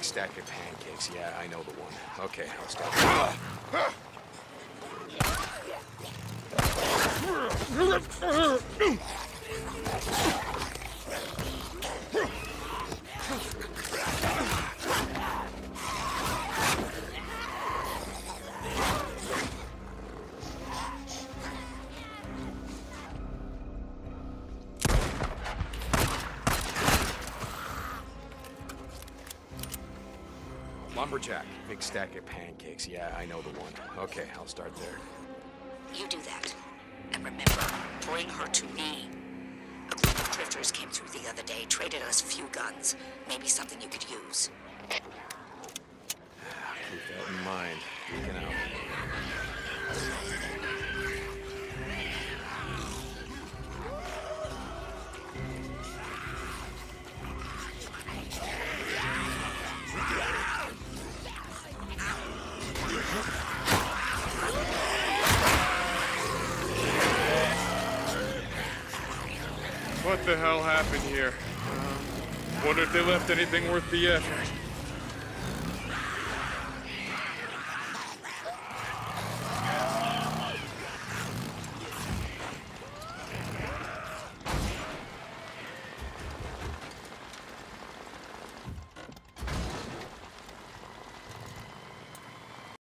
big stack of pancakes. Yeah, I know the one. Okay, I'll start. Lumberjack, big stack of pancakes. Yeah, I know the one. Okay, I'll start there. You do that. And remember, bring her to me. A group of drifters came through the other day, traded us a few guns. Maybe something you could use. Keep that in mind. Looking out. What the hell happened here? Wonder if they left anything worth the effort.